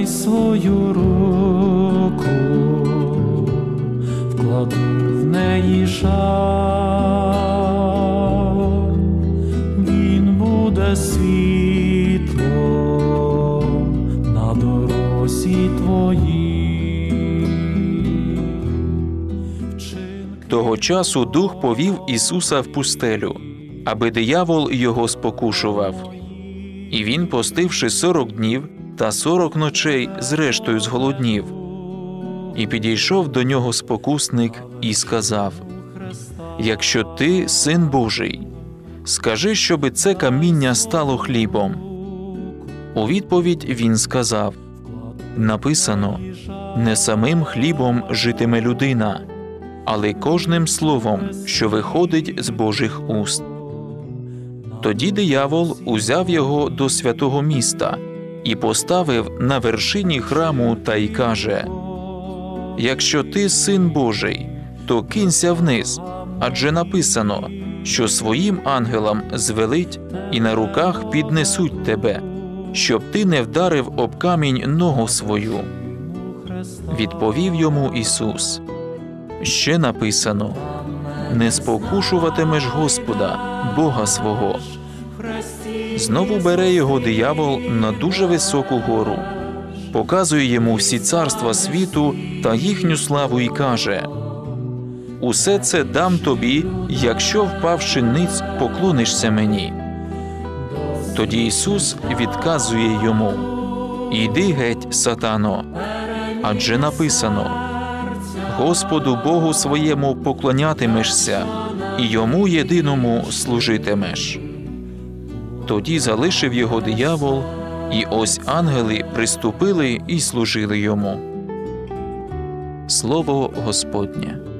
дай свою руку, вкладу в неї шар, він буде світлом на дорозі твоїй. Того часу Дух повів Ісуса в пустелю, аби диявол його спокушував. І він, постивши 40 днів та 40 ночей, зрештою зголоднів. І підійшов до нього спокусник і сказав: «Якщо ти Син Божий, скажи, щоби це каміння стало хлібом». У відповідь він сказав: «Написано, не самим хлібом житиме людина, але кожним словом, що виходить з Божих уст». Тоді диявол узяв його до святого міста і поставив на вершині храму та й каже: «Якщо ти Син Божий, то кинься вниз, адже написано, що своїм ангелам звелить і на руках піднесуть тебе, щоб ти не вдарив об камінь ногу свою». Відповів йому Ісус: «Ще написано: не спокушуватимеш Господа, Бога свого». Знову бере його диявол на дуже високу гору, показує йому всі царства світу та їхню славу і каже: «Усе це дам тобі, якщо, впавши ниць, поклонишся мені». Тоді Ісус відказує йому: «Іди геть, сатано, адже написано: Господу Богу своєму поклонятимешся, і Йому єдиному служитимеш». Тоді залишив його диявол, і ось ангели приступили і служили йому. Слово Господнє.